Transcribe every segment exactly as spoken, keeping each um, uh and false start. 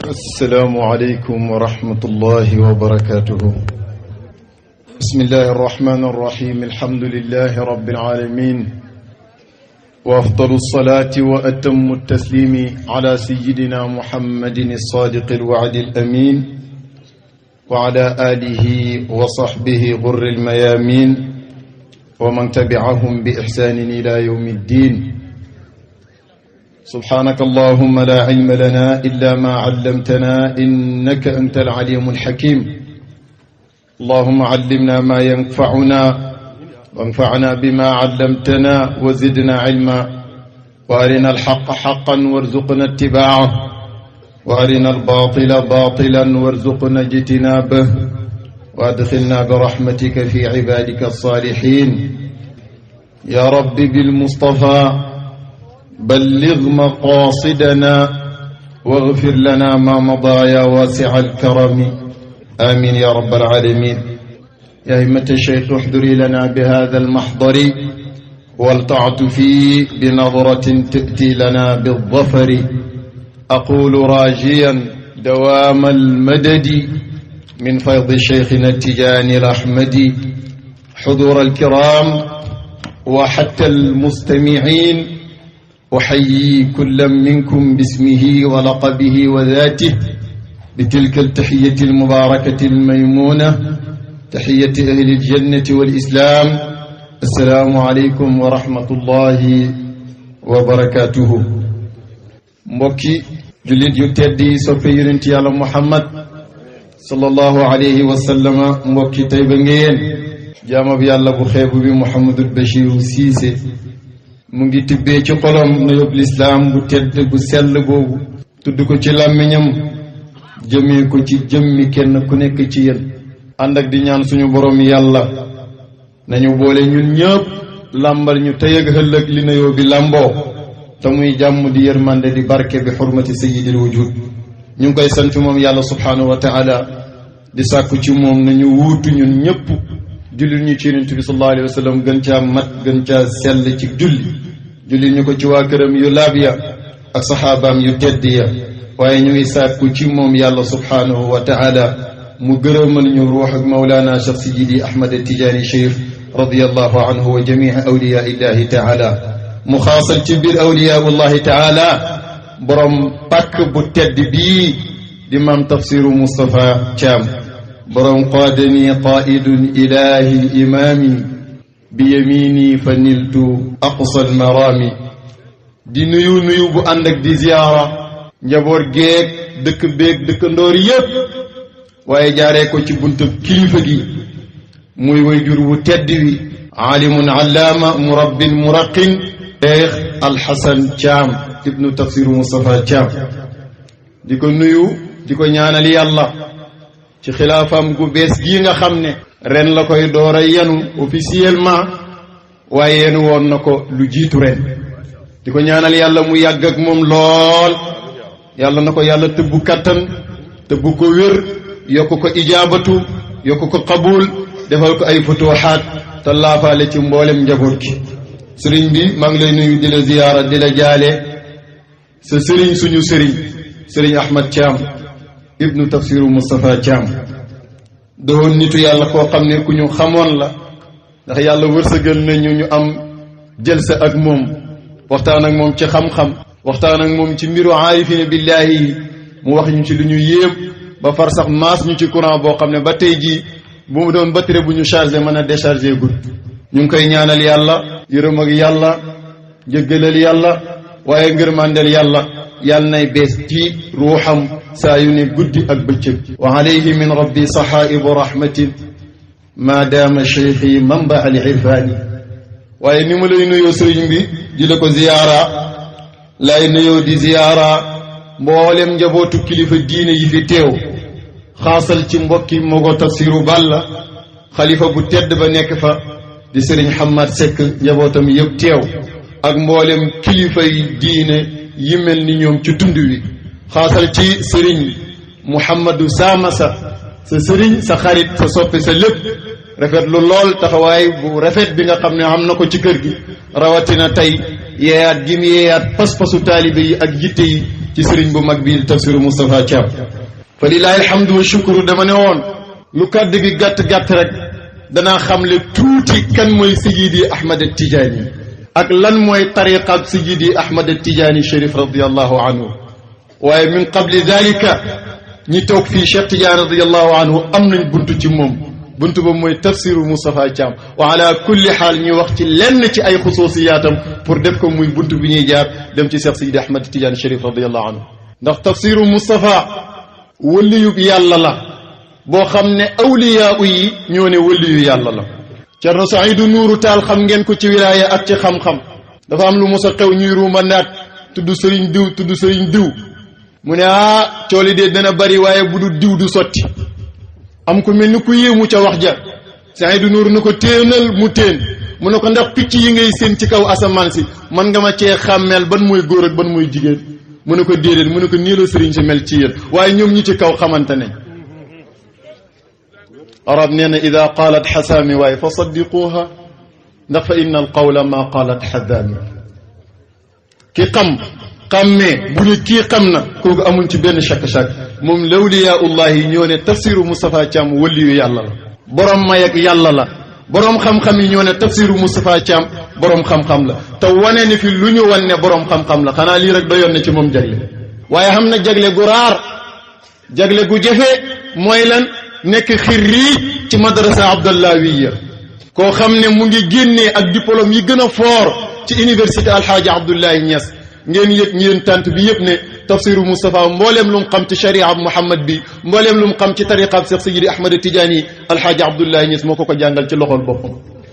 السلام عليكم ورحمة الله وبركاته. بسم الله الرحمن الرحيم. الحمد لله رب العالمين، وأفضل الصلاة وأتم التسليم على سيدنا محمد الصادق الوعد الأمين وعلى آله وصحبه غر الميامين ومن تبعهم بإحسان إلى يوم الدين. سبحانك اللهم لا علم لنا إلا ما علمتنا إنك أنت العليم الحكيم. اللهم علمنا ما ينفعنا وانفعنا بما علمتنا وزدنا علما، وأرنا الحق حقا وارزقنا اتباعه، وأرنا الباطل باطلا وارزقنا اجتنابه، وأدخلنا برحمتك في عبادك الصالحين. يا رب بالمصطفى بلغ مقاصدنا واغفر لنا ما مضى يا واسع الكرم. آمين يا رب العالمين. يا همة الشيخ احضري لنا بهذا المحضر والتعطفي بنظرة تأتي لنا بالظفر. أقول راجيا دوام المدد من فيض شيخنا التجاني الأحمدي. حضور الكرام وحتى المستمعين، أحيي كل منكم باسمه ولقبه وذاته بتلك التحية المباركة الميمونة، تحية أهل الجنة والإسلام. السلام عليكم ورحمة الله وبركاته. mbokki jullit yu teddi soppe yonent Yàlla Muhammad sallallahu alayhi wa sallam, mbokki Tayba ngeen jaamab yàlla bu xeebu bi Mouhamadul Bachir Cissé mu ngi tibbee ci xolom nuyób lislaam bu tedd bu sell boobu, tudd ko ci làmmiñam jëmee ko ci jëmmi kenn ku nekk ci yéen, ànd ak di ñaan suñu borom yàlla nañu boole ñun ñëpp làmbal ñu tey ak ëllëg li nuyoo bi làmboo, te muy jàmm di yërmande di barke bi xurmati sayyidil wujud. ñu ngi koy sant moom yàlla subhanahu wa taala, di sàkku ci moom nañu wuutu ñun ñëpp jullit ñu ci yonent bi sallallahu alayhi wa sallam gën caa mat gën caa sell ci julli, jullit ñu ko ci waa këram yu laab ya ak saxaabaam yu tedd ya. waaye ñu ngi sàkku ci moom yàlla subhanahu wa taala mu gërëmal ñu ruux ak mawlaana Cheikh Sidi Ahmad Tijaani Chérif radiyallahu anhu wa jamii awliyaa illahi taala. mu xaasal ci biir awliyaa ullahi taala borom pàkk bu tedd bii di maam Tafsiru Moustapha Thiam, borom qaadani qaidun ilahi imaami bi yamini fa niltu aqsa almarami. di nuyu nuyu bu ànd ak di ziyaara njaboot geeg dëkk beeg dëkkandoor yépp, waaye jaaree ko ci buntu kilifa gi muy wayjur wu tedd wi aalimun allaama murabbin muraqin Cheikh Alxasan Thiam ibnu Tafsiru Moustapha Thiam. di ko nuyu di ko ñaanal yàlla ci xilaafam gu bees gii nga xam ne ren la koy door a yenu officiellement, waaye yenu woon na ko lu jiitu ren. di ko ñaanal yàlla mu yàgg ak moom lool, yàlla na ko yàlla tëbbu kattan tëbbu ko wér, yokk ko ijaabatu, yokk ko qabul, defal ko ay futuhaat te laafaale ci mboolem njaboot gi. sëriñ bi maa ngi lay nuyu di la ziyaara di la jaale sa sëriñ suñu sëriñ sëriñ Ahmad Thiam ibnu Tafsiru Moustapha Thiam. doon nitu yàlla koo xam ne ku ñu xamoon la, ndax yàlla wërsëgal nañu ñu am jëlsa ak moom, waxtaan ak moom ci xam-xam, waxtaan ak moom ci mbiru aarifina billahi, mu wax ñu ci lu ñu yéem ba far sax maas ñu ci courant boo xam ne ba tey jii bu mu doon batterie bu ñu chargé mën a déchargé gud. ñu ngi koy ñaanal yàlla yërëm ak yàlla jéggalal yàlla, waaye ngërmandel yàlla yàlla nay bees ci ruuxam saa yu ne guddi ak bëccëg. wa alayhi min rabbi sahaibu rahmatin ma daama cheikhi manba al irfani. waaye ni ma lay nuyoo sëriñ bi di la ko ziyaara, lay nuyoo di ziyaara mboolem njabootu kilifa diine yi fi teew, xaasal ci mbokki Mogo Tafsiru Balla, xalifa bu tedd ba nekk fa di sëriñ Hamad Seck, njabootam yëpp teew, ak mboolem kilifa yi diine yi mel ni ñoom ci tund wi, xaasal ci sëriñ Mouhamadou Samassa, sa sëriñ sa xarit sa soppe sa lépp, rafetlu lool taxawaay bu rafet bi nga xam ne am na ko ci kër gi, rawatina tey yeeyaat gi mu yeeyaat pas-pasu taalibe yi ak yitte yi ci sëriñ bu mag bii tafsiru Moustapha Thiam fa lillahi alhamdu wa shukru dama ne woon lu kàddu gi gàtt-gàtt rek danaa xamle tuuti kan mooy Seydi Ahmad Tijaani ak lan mooy tariqab Seydi Ahmad Tijaani Chérif radiyallahu anhu waaye min qabli dalika ñi toog fii Cheikh Tidiane radiyallahu anhu am nañ buntu ci moom buntu ba mooy tafsiru Moustapha Thiam wa ala kulli xaal ñuy wax ci lenn ci ay xusuusiyaatam pour def ko muy buntu bi ñuy jaar dem ci Cheikh Seydi Ahmad Tidiane Chérif radiyallahu anhu ndax tafsiru Moustapha wëliyub yàlla la boo xam ne awliyaa yi ñoo ne wëliyu yàlla la Cerno Saidu Nuuru Taal xam ngeen ko ci wilaaya ak ci xam-xam dafa am lu mos a xew ñuy ruuma naat tudd sëriñ diw tudd sëriñ diw mu ne ah cooli de dana bari waaye bu du diw du sotti am ko mel ni ku yéemu ca wax ja Saidu Nuuru na ko téenal mu téen mu ne ko ndax picc yi ngay seen ci kaw asamaan si man nga ma cee xàmmeel ban mooy góor ak ban mooy jigéen mu ne ko déedéet mu ne ko nii la sëriñ si mel ci yéen waaye ñoom ñi ci kaw xamante ne arab nee na ida qaalat xasaami waaye fa saddiquuha ndax fa inna al qawla ma qaalat xadaami ki xam xammee bu ne kii xam na kooku amuñ ci benn chak-chak moom lawliyaullahi ñoo ne tafsiru Moustapha Thiam waliyu yàlla la borom may ak yàlla la borom xam-xam yi ñoo ne tafsiru Moustapha Thiam borom xam-xam la te wane ni fi lu ñu wan ne borom xam-xam la xanaa lii rek doyoon na ci moom jagle waaye xam na jagle gu raar jagle gu jafe mooy lan nekk xirriij ci madrasa abdallawiya koo xam ne mu ngi génnee ak diplôme yi gën a fort ci université alxaaji Abdoulaye Niass ngeen yëg ñeen tant bi yëpp ne tafsiru Moustapha mbooleem lu mu xam ci sharia ab Muhammad bi mbooleem lu mu xam ci tariqa ab Cheikh Seydi Ahmad Tidiane alxaaji Abdoulaye Niass moo ko ko jàngal ci loxol boppam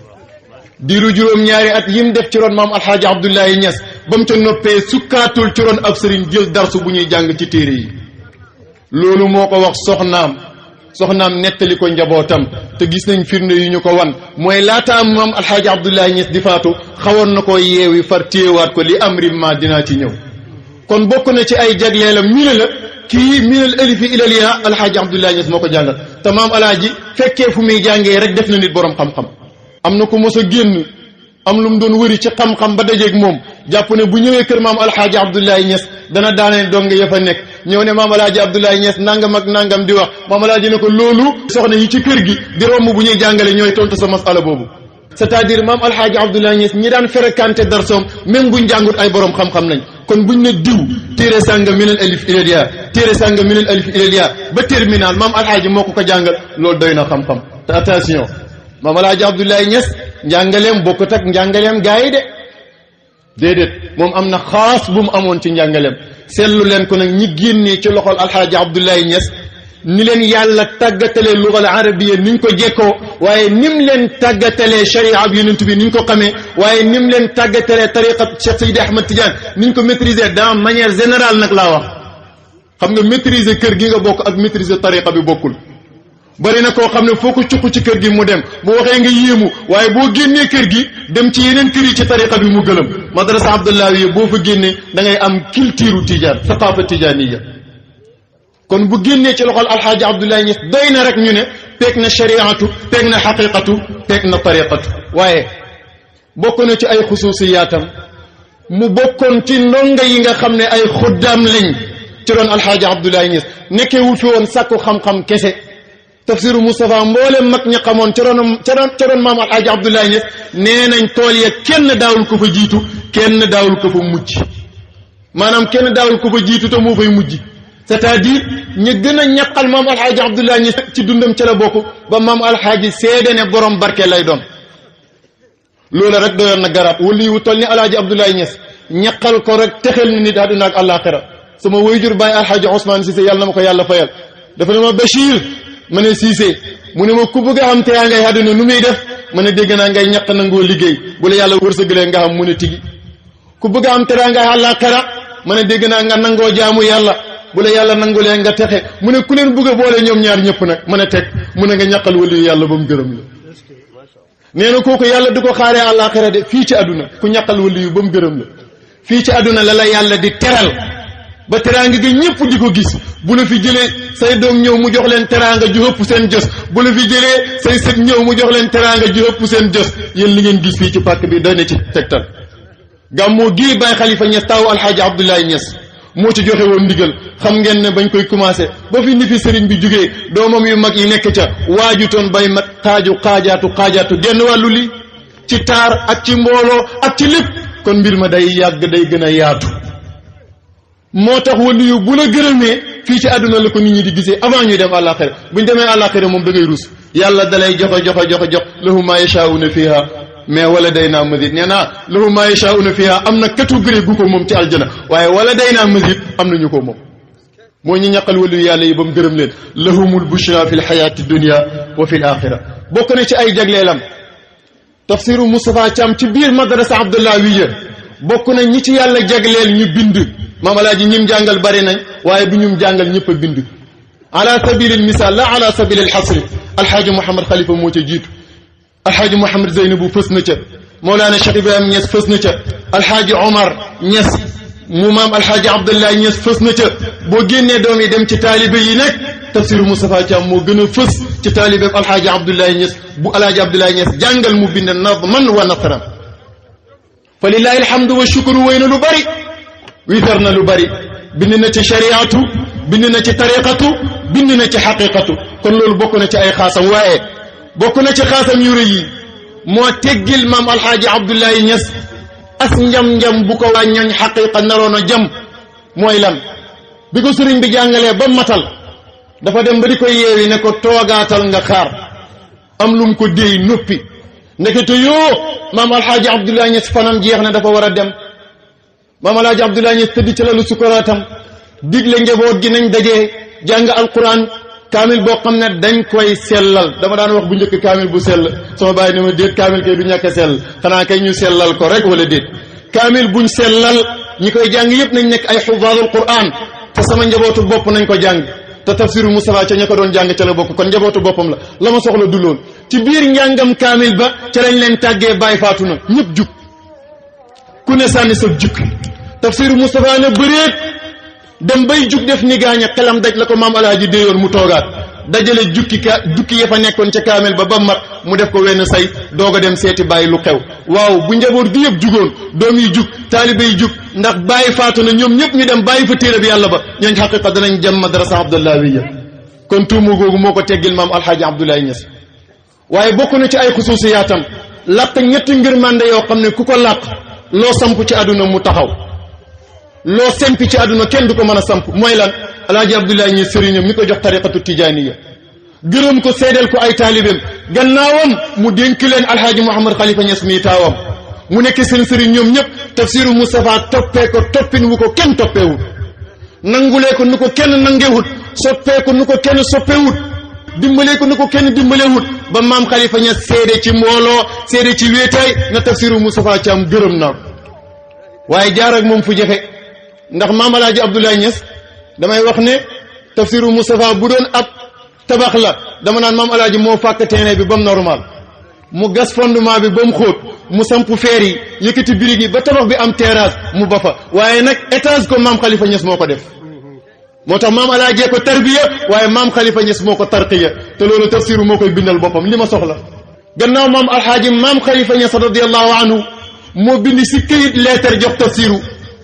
diiru juróom-ñaari at yim def ci ron maam alxaaji Abdoulaye Niass ba mu ca noppee sukkaatul ci ron ab sëriñ jël darsu bu ñuy jàng ci téere yi loolu moo ko wax soxnaam soxnaam nettali ko njabootam te gis nañ firnde yu ñu ko wan mooy laataa moom alxaaji Abdoulaye Niass di faatu xawoon na ko yeewi far téewaat ko li amri ma dinaa ci ñëw kon bokk na ci ay jagleelam ñu ne la kii minal alifi ilal yaa alxaaji Abdoulaye Niass moo ko jàngal te maam alaaji fekkee fu muy jàngee rek def na nit borom xam-xam am na ko mos a génn am lu mu doon wëri ci xam-xam ba dajeeg moom jàpp ne bu ñëwee kër maam alxaaji Abdoulaye Niass dana daanee dong ya fa nekk ñëw ne maam alaaji Abdoulaye Niass nangam ak nangam di wax maam alaaji ne ko loolu soxna yi ci kër gi di romb bu ñuy jàngale ñooy tontu sa masala boobu c'est-à-dire maam alxaaji Abdoulaye Niass ñi daan fréquenté darsoom même buñ jàngut ay borom xam-xam lañ kon buñ ne diw téere sànga minal alif ilal yaa téere sànga minal alif ilal yaa ba terminal maam alxaaji moo ko ko jàngal loolu doy na xam-xam te attention maam alaaji Abdoulaye Niass njàngaleem bokkut ak njàngaleem gaa yi de déedéet moom am na xaas bu mu amoon ci njàngaleem seetlu leen ko nag ñi génnee ci loxol alxaaji Abdoulaye Niass ni leen yàlla tàggatalee lugal arabiya niñ ko jekkoo waaye nim leen tàggatalee sharia bi yonent bi niñ ko xamee waaye nim leen tàggatalee tariqa Cheikh Seydi Ahmad Tidiane niñ ko maîtriser dans manière générale nag laa wax xam nga maîtriser kër gi nga bokk ak maîtriser tariqa bi bokkul bari na koo xam ne foo ko cuq ci kër gi mu dem bu waxee nga yéemu waaye boo génnee kër gi dem ci yeneen kër yi ci tariqa bi mu gëlëm madrasa Abdoulaye boo fa génnee da ngay am culture tijaan saqaafa tijaaniya kon bu génnee ci loxol alxaaji Abdoulaye Niass doy na rek ñu ne peeg na shariatu peeg na xaqiqatu peeg na tariqatu waaye bokk na ci ay xusuusiyaatam mu bokkoon ci ndonga yi nga xam ne ay xuddaam lañ ci doon alxaaji Abdoulaye Niass nekkee wu fi woon sàkku xam-xam kese tafsiru Moustapha mboolem mag ña xamoon ca roon ca roon ca roon maam alxaaji Abdoulaye Niass nee nañ tool ya kenn daawul ko fa jiitu kenn daawul ko fa mujj maanaam kenn daawul ko fa jiitu te moo fay mujj c'est-à-dire ñu gën a ñaqal maam alxaaji Abdoulaye Niass ci dundam ca la bokk ba maam alxaaji seede ne borom barke lay doon loolu rek doyoon na garab wala yu toll ni alxaaji Abdoulaye Niass ñaqal ko rek texel ni nit àdduna ak àllaaxira sama wayjur baay alxaaji Ousmane Cissé yàlla na ma ko yàlla fayal dafa ne ma Bachir ma ne Cissé mu ne ma ku bëgg a xam te yaa ngay àdduna nu muy def ma ne dégg naa ngay ñaq nangoo liggéey bu la yàlla wërsëgalee nga xam mu ne tigi ku bëgg a xam te yaa ngay àllaaxira ma ne dégg naa nga nangoo jaamu yàlla bu la yàlla nangulee nga texe mu ne ku leen bëgg a boole ñoom ñaar ñëpp nag mën a teg mu ne nga ñaqal waliyu yàlla ba mu gërëm la nee na kooku yàlla du ko xaaree àllaaxira de fii ci àdduna ku ñaqal waliyu ba mu gërëm la fii ci àdduna la la yàlla di teral ba teraanga gi ñëpp di ko gis bu la fi jëlee say doom ñëw mu jox leen teraanga ju ëpp seen jos bu la fi jëlee say sët ñëw mu jox leen teraanga ju ëpp seen jos yéen li ngeen gis fii ci pàkk bi doy na ci tegtal gàmmoo gii Baay Xalifa Ñas taw alxaaji Abdoulaye Niass moo ci joxe woon ndigal xam ngeen ne bañ koy commencé ba fi ni fi sëriñ bi jugee doomam yu mag yi nekk ca waajutoon bay mat xaaju xaajaatu xaajaatu genn wàllu li ci taar ak ci mbooloo ak ci lépp kon mbir ma day yàgg day gën a yaatu moo tax wàllu yu bu la gërëmee fii ci àdduna la ko nit ñi di gisee avant ñuy dem àllaaxira buñ demee àllaaxira moom da ngay rus yàlla dalay joxe joxe joxe jox lahu ma yashaa'una fiha mais wala day naa mazid nee naa lahu ma yashaa'una fiha am na catégorie gu ko moom ci aljana waaye wala day naa mazid am na ñu ko moom moo ñu ñaqal wàllu yàlla yi ba mu gërëm leen lahumul bushra fi l xayaati dunia wa fi l axira bokk na ci ay jagleelam tafsiru Moustapha Thiam ci biir madrasa Abdullah wiya bokk na ñi ci yàlla jagleel ñu bind maam alaaji ñim jàngal bari nañ waaye bu ñum jàngal ñëpp a bind ala sabilil misal la ala sabilil xasri alxaaji Mouhamad Khalifa moo ca jiitu alxaaji Mouhamad Zeynabu fës na ca Mawlana Cheikh Ibrahima Niass fës na ca alxaaji Omar Niass mu maam alxaaji Abdullah Niass fës na ca boo génnee doom yi dem ci taalibe yi nekk tafsiru Moustapha Thiam moo gën a fës ci taalibe alxaaji Abdullah Niass bu alxaaji Abdullah Niass jàngal mu bind nadman wa nasran fa lillahi alhamdu wa shukru wéy na lu bari wiitar na lu bari bind na ci shariatu bind na ci tariqatu bind na ci xaqiqatu kon loolu bokk na ci ay xaasam waaye bokk na ci xaasam yu rëy yi moo teggil maam alxaaji Abdoulaye Niass as njam-njam bu ko waa ñooñ xaqiqa naroon a jam mooy lan bi ko sëriñ bi jàngalee ba matal dafa dem ba di koy yeewi ne ko toogaatal nga xaar am lum ko déy noppi ndekete yoo maam alxaaji Abdoulaye Niass fanam jeex na dafa war a dem maam alxaaji Abdoulaye Niass tëdd ci lalu sukaraatam digle njaboot gi nañ dajee jàng alquran kaamil boo xam ne dañ koy sellal dama daan wax bu njëkk kaamil bu sell sama bàyyi ne ma déet kaamil kay du ñàkk a sell xanaa kay ñu sellal ko rek wala déet kaamil buñ sellal ñi koy jàng yëpp nañ nekk ay xufaadul quran te sama njabootu bopp nañ ko jàng te tafsiru Moustapha ca ña ko doon jàng ca la bokk kon njabootu boppam la la ma soxla du loon ci biir njàngam kaamil ba ca lañ leen tàggee bàyyi faatu na ñëpp jug ku ne sànni sa jukki tafsiru Moustapha ne bëreet dem bay jug def ni gaañ a xelam daj la ko maam alaaji déyoon mu toogaat dajale jukki ka jukki ya fa nekkoon ca kaamel ba ba mat mu def ko wenn say doog a dem seeti bàyyi lu xew waaw bu njaboot gi yëpp jugoon doom yi jug taalibe yi jug ndax bàyyi faatu na ñoom ñëpp ñu dem bàyyi fa téere bi yàlla ba ñooñ xaqiqa danañ jëm madrasa Abdullah wiya kon tuumu googu moo ko teggil maam alxaaji Abdoulaye Niass waaye bokk na ci ay xusuusiyaatam làq ñetti ngir mànde yoo xam ne ku ko làq loo samp ci àdduna mu taxaw loo sempi ci àdduna kenn du ko mën a samp mooy lan alaaji Abdoulaye Niass sëriñam mi ko jox tariqatu tijaaniya gërëm ko seedeel ko ay taalibeem gannaawam mu dénk leen alhaaji Mouhamad Khalifa Niass mii taawam mu nekk seen sëriñ ñoom ñëpp tafsiru Moustapha toppee ko toppin wu ko kenn toppeewut nangulee ko nu ko kenn nangewut soppee ko nu ko kenn soppeewut dimbalee ko nu ko kenn dimbalewut ba maam Khalifa Niass seede ci mbooloo seede ci wéetaay na tafsiru Moustapha Thiam gërëm naa ko waaye jaar ak moom fu jafe ndax maam alaaji Abdoulaye Niass damay wax ne tafsiru Moustapha bu doon ab tabax la dama naan maam alaaji moo fàkk terrain bi ba mu normal mu gas fondement bi ba mu xóot mu samp feer yi yëkkati birig yi ba tabax bi am terrasse mu ba fa waaye nag étage ko maam Khalifa Niass moo ko def moo tax maam alaajee ko tarbiya waaye maam Khalifa Niass moo ko tarqiya te loolu tafsiru moo koy bindal boppam li ma soxla gannaaw maam alxaaji maam Khalifa Niass radiyallahu anhu moo bind si këyit leetar jox tafsiru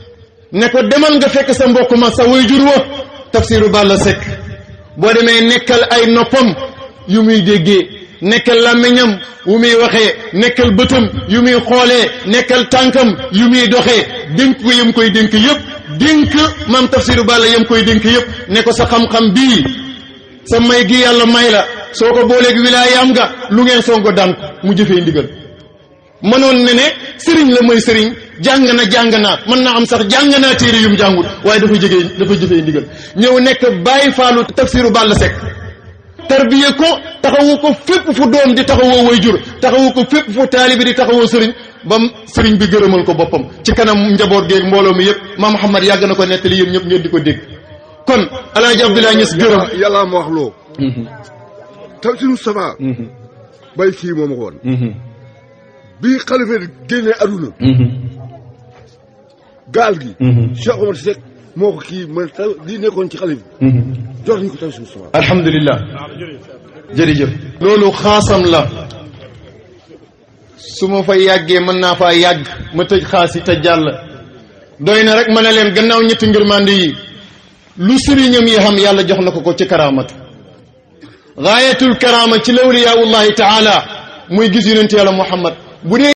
ne ko demal nga fekk sa mbokk ma sa waajur wa tafsiru Balla Seck boo demee nekkal ay noppam yu muy déggee nekkal làmmiñam yu muy waxee nekkal bëtam yu muy xoolee nekkal tànkam yu muy doxee dénk ko yam koy dénk yëpp dénk maam tafsiru Balla yam koy dénk yëpp ne ko sa xam-xam bii sa may gi yàlla may la soo ko booleeg wilaayaam nga lu ngeen songo daan ko mu jëfee ndigal mënoon ne ne sëriñ la mooy sëriñ jàng na jàng naa mën naa am sax jàng naa téere yum jàngul waaye dafa jëgee dafa jëfee ndigal ñëw nekk bàyyi faalu tafsiru Balla Seck tarbiye ko taxawu ko fépp fu doom di taxawoo way jur taxawu ko fépp fu taalibi di taxawoo sëriñ bam sëriñ bi gërëmal ko boppam ci kanam njaboot geeg mbooloo mi yëpp maam Muhammad yàgg na ko nettali yéen ñëpp ngeen di ko dégg kon alaaji Abdoulaye Niass gërëm yàlla ma wax loo tafsiru sama bay fii moo ma ko woon bi xalifa génnee aduna gaal gi Cheikh Omar Seck moo ko kii man ta lii nekkoon ci xalifa jox nañu ko tafsiru sama alhamdulilah jërëjëf loolu xaasam la su ma fa yàggee mën naa faa yàgg ma tëj xaas yi te jàll doy na rek ma ne leen gannaaw ñetti ngërmande yi lu sëriñam yi xam yàlla jox na ko ko ci karaamatu gaayatul karaama ci lawliyaullahi taala muy gis yonent yàlla Muhammad bu dee